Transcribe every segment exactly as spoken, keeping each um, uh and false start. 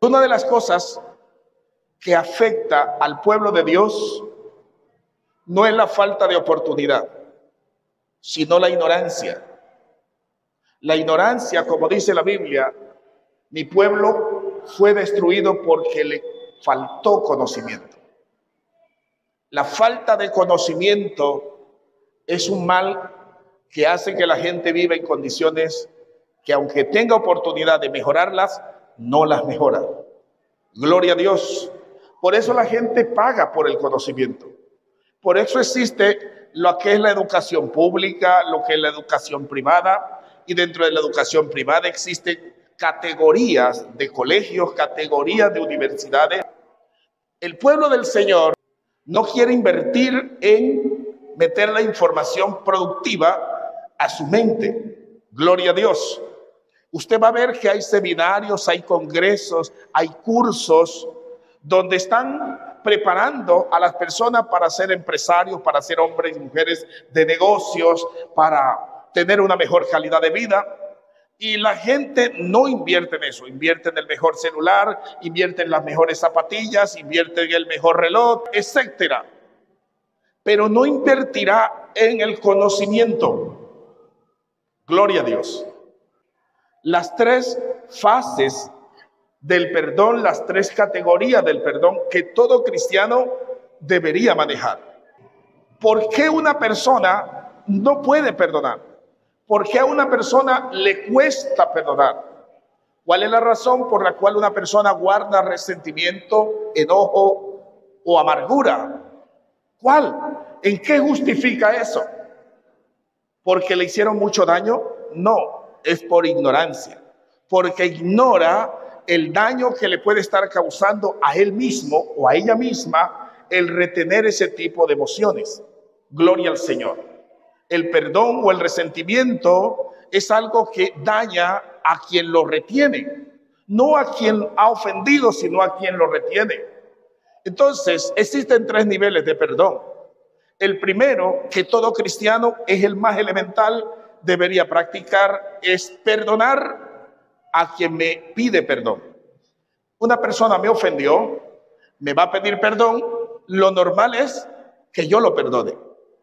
Una de las cosas que afecta al pueblo de Dios no es la falta de oportunidad, sino la ignorancia. La ignorancia, como dice la Biblia, mi pueblo fue destruido porque le faltó conocimiento. La falta de conocimiento es un mal que hace que la gente viva en condiciones que, aunque tenga oportunidad de mejorarlas, no las mejora. Gloria a Dios. Por eso la gente paga por el conocimiento. Por eso existe lo que es la educación pública, lo que es la educación privada, y dentro de la educación privada existen categorías de colegios, categorías de universidades. El pueblo del Señor no quiere invertir en meter la información productiva a su mente. Gloria a Dios. Usted va a ver que hay seminarios, hay congresos, hay cursos donde están preparando a las personas para ser empresarios, para ser hombres y mujeres de negocios, para tener una mejor calidad de vida. Y la gente no invierte en eso, invierte en el mejor celular, invierte en las mejores zapatillas, invierte en el mejor reloj, etcétera. Pero no invertirá en el conocimiento. Gloria a Dios. Las tres fases del perdón, las tres categorías del perdón que todo cristiano debería manejar. ¿Por qué una persona no puede perdonar? ¿Por qué a una persona le cuesta perdonar? ¿Cuál es la razón por la cual una persona guarda resentimiento, enojo o amargura? ¿Cuál? ¿En qué justifica eso? ¿Porque le hicieron mucho daño? No, es por ignorancia. Porque ignora el daño que le puede estar causando a él mismo o a ella misma el retener ese tipo de emociones. Gloria al Señor. El perdón o el resentimiento es algo que daña a quien lo retiene, no a quien ha ofendido, sino a quien lo retiene. Entonces, existen tres niveles de perdón. El primero, que todo cristiano es el más elemental, debería practicar, es perdonar a quien me pide perdón. Una persona me ofendió, me va a pedir perdón, lo normal es que yo lo perdone.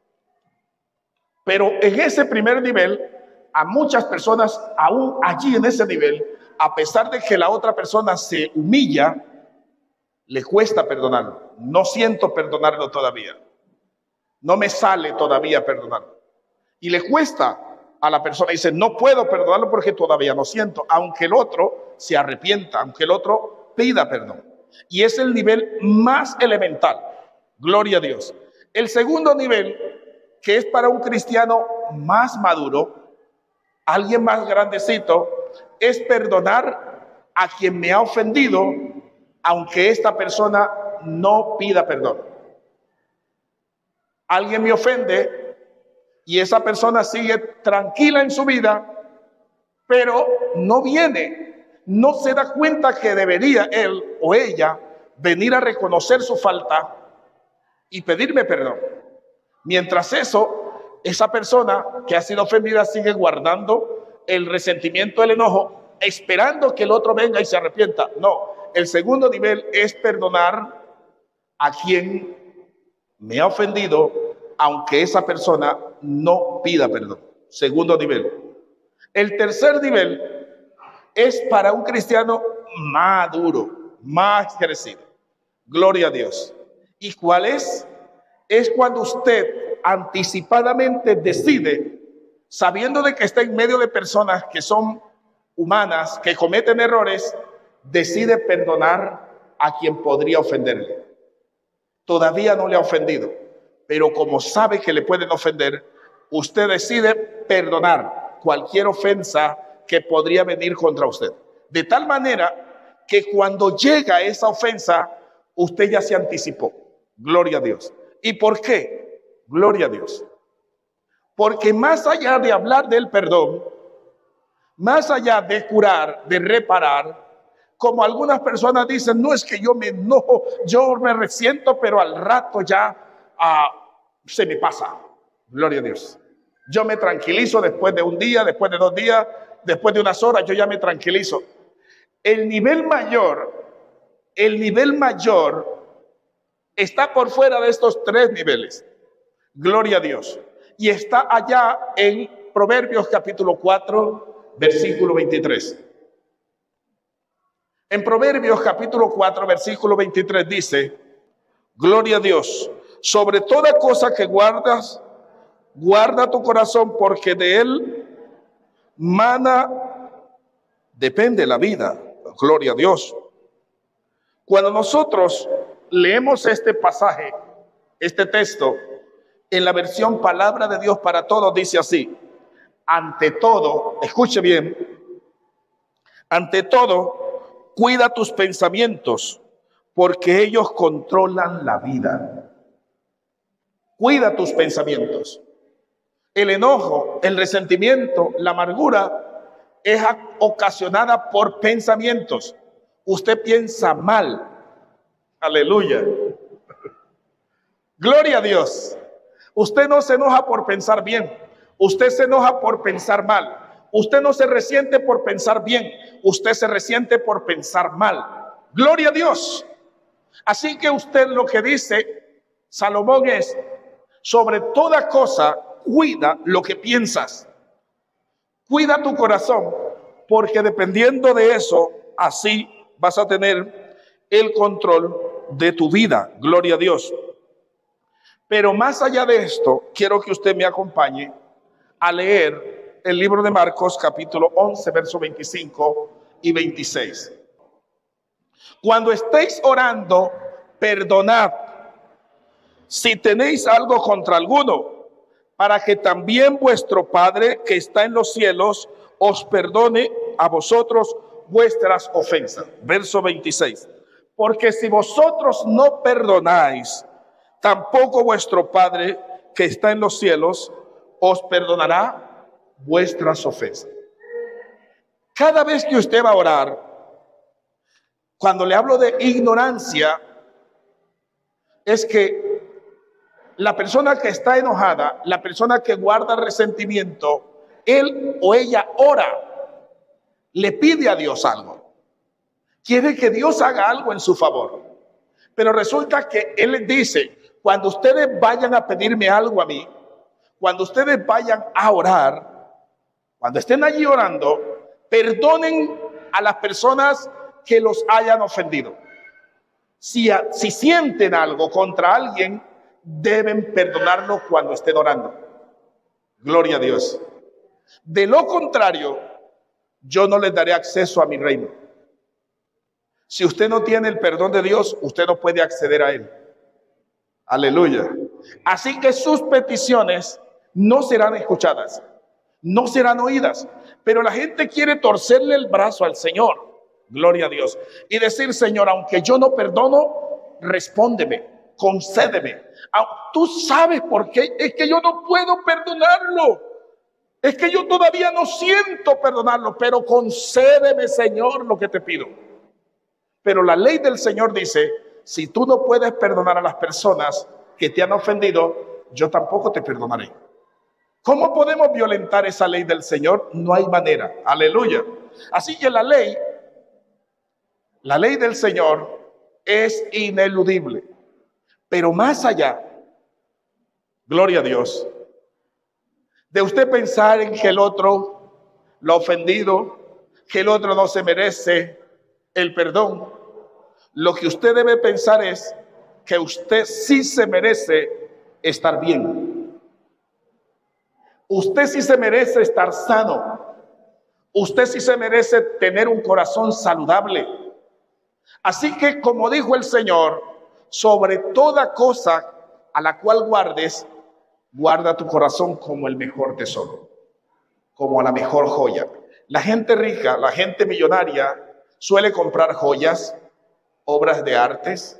Pero en ese primer nivel, a muchas personas, aún allí en ese nivel, a pesar de que la otra persona se humilla, le cuesta perdonarlo. No siento perdonarlo todavía. No me sale todavía perdonarlo. Y le cuesta a la persona. Dice, no puedo perdonarlo porque todavía no siento. Aunque el otro se arrepienta, aunque el otro pida perdón. Y es el nivel más elemental. Gloria a Dios. El segundo nivel, que es para un cristiano más maduro, alguien más grandecito, es perdonar a quien me ha ofendido, aunque esta persona no pida perdón. Alguien me ofende y esa persona sigue tranquila en su vida, pero no viene, no se da cuenta que debería él o ella venir a reconocer su falta y pedirme perdón. Mientras eso, esa persona que ha sido ofendida sigue guardando el resentimiento, el enojo, esperando que el otro venga y se arrepienta. No, el segundo nivel es perdonar a quien me ha ofendido, aunque esa persona no pida perdón. Segundo nivel. El tercer nivel es para un cristiano maduro, más crecido. Gloria a Dios. ¿Y cuál es? Es cuando usted anticipadamente decide, sabiendo de que está en medio de personas que son humanas, que cometen errores, decide perdonar a quien podría ofenderle. Todavía no le ha ofendido, pero como sabe que le pueden ofender, usted decide perdonar cualquier ofensa que podría venir contra usted. De tal manera que cuando llega esa ofensa, usted ya se anticipó. Gloria a Dios. ¿Y por qué? Gloria a Dios. Porque más allá de hablar del perdón, más allá de curar, de reparar, como algunas personas dicen, no es que yo me enojo, yo me resiento, pero al rato ya uh, se me pasa. Gloria a Dios. Yo me tranquilizo después de un día, después de dos días, después de unas horas, yo ya me tranquilizo. El nivel mayor el nivel mayor está por fuera de estos tres niveles. Gloria a Dios. Y está allá en Proverbios capítulo cuatro, versículo veintitrés. En Proverbios capítulo cuatro, versículo veintitrés dice, gloria a Dios, sobre toda cosa que guardas, guarda tu corazón, porque de él mana, depende la vida. Gloria a Dios. Cuando nosotros leemos este pasaje, este texto, en la versión Palabra de Dios para Todos, dice así: ante todo, escuche bien, ante todo, cuida tus pensamientos, porque ellos controlan la vida. Cuida tus pensamientos. El enojo, el resentimiento, la amargura es ocasionada por pensamientos. Usted piensa mal. Aleluya. Gloria a Dios. Usted no se enoja por pensar bien. Usted se enoja por pensar mal. Usted no se resiente por pensar bien. Usted se resiente por pensar mal. Gloria a Dios. Así que usted lo que dice Salomón es, sobre toda cosa, cuida lo que piensas. Cuida tu corazón, porque dependiendo de eso, así vas a tener el control de tu vida. Gloria a Dios. Pero más allá de esto, quiero que usted me acompañe a leer el libro de Marcos, capítulo once, versos veinticinco y veintiséis. Cuando estéis orando, perdonad si tenéis algo contra alguno, para que también vuestro Padre que está en los cielos os perdone a vosotros vuestras ofensas. Verso veintiséis. Porque si vosotros no perdonáis, tampoco vuestro Padre que está en los cielos os perdonará vuestras ofensas. Cada vez que usted va a orar, cuando le hablo de ignorancia, es que la persona que está enojada, la persona que guarda resentimiento, él o ella ora, le pide a Dios algo. Quiere que Dios haga algo en su favor. Pero resulta que él les dice, cuando ustedes vayan a pedirme algo a mí, cuando ustedes vayan a orar, cuando estén allí orando, perdonen a las personas que los hayan ofendido. Si, si sienten algo contra alguien, deben perdonarlo cuando estén orando. Gloria a Dios. De lo contrario, yo no les daré acceso a mi reino. Si usted no tiene el perdón de Dios, usted no puede acceder a él. Aleluya. Así que sus peticiones no serán escuchadas, no serán oídas. Pero la gente quiere torcerle el brazo al Señor. Gloria a Dios. Y decir, Señor, aunque yo no perdono, respóndeme, concédeme. Tú sabes por qué. Es que yo no puedo perdonarlo. Es que yo todavía no siento perdonarlo, pero concédeme, Señor, lo que te pido. Pero la ley del Señor dice, si tú no puedes perdonar a las personas que te han ofendido, yo tampoco te perdonaré. ¿Cómo podemos violentar esa ley del Señor? No hay manera. Aleluya. Así que la ley, la ley del Señor es ineludible. Pero más allá, gloria a Dios, de usted pensar en que el otro lo ha ofendido, que el otro no se merece el perdón, lo que usted debe pensar es que usted sí se merece estar bien. Usted sí se merece estar sano. Usted sí se merece tener un corazón saludable. Así que, como dijo el Señor, sobre toda cosa a la cual guardes, guarda tu corazón como el mejor tesoro, como la mejor joya. La gente rica, la gente millonaria, suele comprar joyas, obras de artes.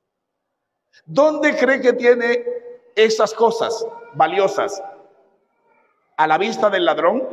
¿Dónde cree que tiene esas cosas valiosas? ¿A la vista del ladrón?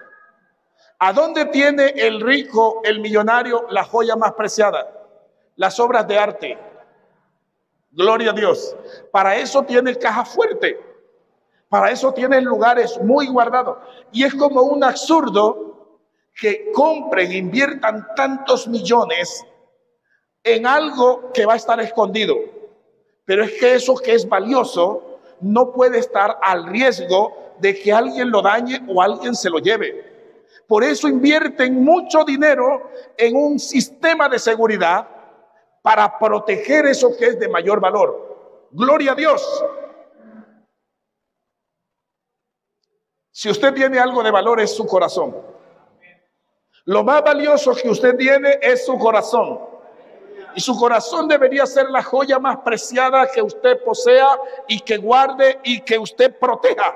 ¿A dónde tiene el rico, el millonario, la joya más preciada? Las obras de arte. Gloria a Dios. Para eso tiene caja fuerte. Para eso tiene lugares muy guardados. Y es como un absurdo que compren, inviertan tantos millones en algo que va a estar escondido. Pero es que eso que es valioso no puede estar al riesgo de que alguien lo dañe o alguien se lo lleve. Por eso invierten mucho dinero en un sistema de seguridad para proteger eso que es de mayor valor. Gloria a Dios. Si usted tiene algo de valor, es su corazón. Lo más valioso que usted tiene es su corazón. Y su corazón debería ser la joya más preciada que usted posea y que guarde y que usted proteja.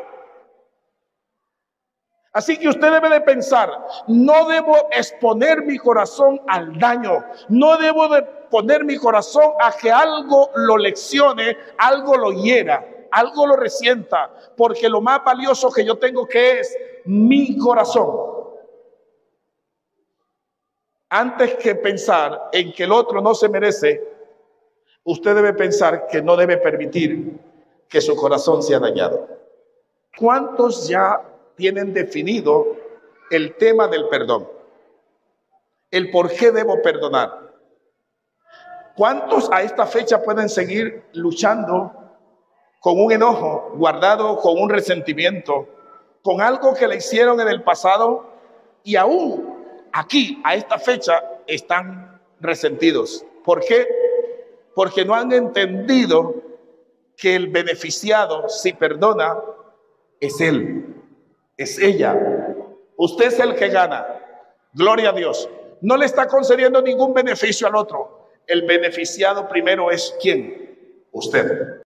Así que usted debe de pensar, no debo exponer mi corazón al daño, no debo de poner mi corazón a que algo lo leccione, algo lo hiera, algo lo resienta, porque lo más valioso que yo tengo que es mi corazón. Antes que pensar en que el otro no se merece, usted debe pensar que no debe permitir que su corazón sea dañado. ¿Cuántos ya tienen definido el tema del perdón? El por qué debo perdonar. ¿Cuántos a esta fecha pueden seguir luchando con un enojo guardado, con un resentimiento, con algo que le hicieron en el pasado y aún aquí a esta fecha están resentidos? ¿Por qué? Porque no han entendido que el beneficiado, si perdona, es él. Es ella. Usted es el que gana. Gloria a Dios. No le está concediendo ningún beneficio al otro. El beneficiado primero es ¿quién? Usted.